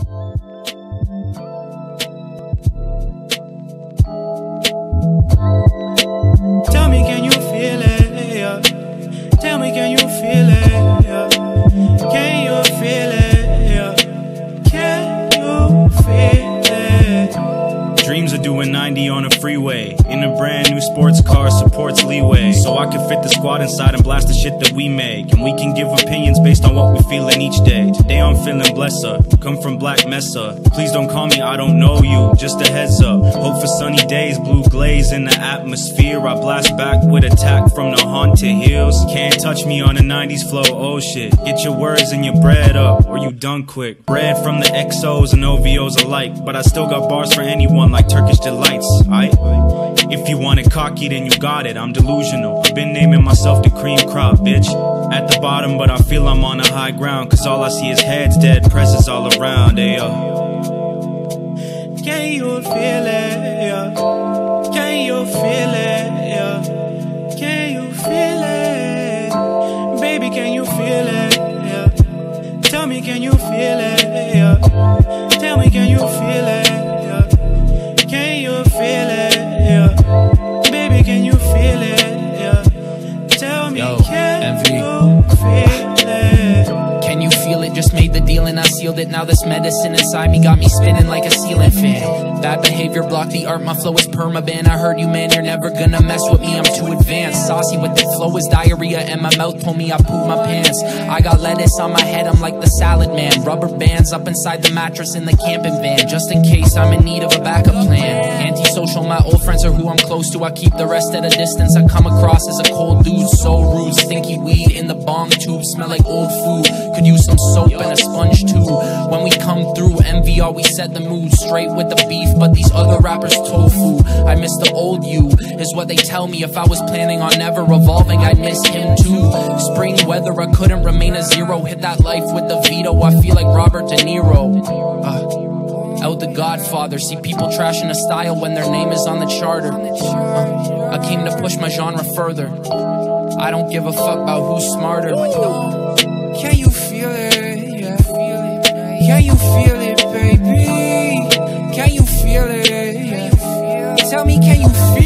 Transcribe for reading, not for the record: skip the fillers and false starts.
Tell me, can you feel it? Yeah. Tell me, can you feel it? Yeah. Can you feel it? Yeah. Can you feel it? Dreams of doing 90 on a freeway in a brand new sports car, supports leeway, so I can fit the squad inside and blast the shit that we make, and we can give opinions based on what we're feeling each day. Today I'm feeling blessed up, come from Black Mesa. Please don't call me, I don't know you, just a heads up. Hope for sunny days, blue glaze in the atmosphere. I blast back with attack from the haunted hills. Can't touch me on a 90s flow, oh shit. Get your words and your bread up, or you done quick. Bread from the XOs and OVOs alike, but I still got bars for anyone like Turkish Delights, aight? If you want it cocky, then you got it, I'm delusional. I've been naming myself the cream crop, bitch. At the bottom, but I feel I'm on a high ground, cause all I see is heads, dead presses all around, ayo. Can you feel it, yeah? Can you feel it, yeah? Can you feel it? Baby, can you feel it, yeah? Tell me, can you feel it, yeah? Tell me, can you feel it, yeah? Can you feel it, yeah? Baby, can you feel it, yeah? Tell me, can you feel it? Can you feel it? Just made the deal and I sealed it. Now this medicine inside me got me spinning like a ceiling fan. Bad behavior blocked the art, my flow is permaban. I heard you, man, you're never gonna mess with me, I'm too advanced. Saucy with the flow is diarrhea and my mouth told me I pooped my pants. I got lettuce on my head, I'm like the salad man. Rubber bands up inside the mattress in the camping van, just in case I'm in need of a backup plan. Antisocial, my old friends are who I'm close to. I keep the rest at a distance. I come across as a cold dude, so rude. Stinky weed in the bong tube, smell like old food. Could use some soap and a sponge too. When we come through, MVR, we set the mood. Straight with the beef, but these other rappers tofu. I miss the old you, is what they tell me. If I was planning on never evolving, I'd miss him too. Spring weather, I couldn't remain a zero. Hit that life with the veto, I feel like Robert De Niro. Out the Godfather, see people trashing a style when their name is on the charter. I came to push my genre further. I don't give a fuck about who's smarter. Can you feel it? Yeah. Can you feel it, baby? Can you feel it? Yeah. Tell me, can you feel it?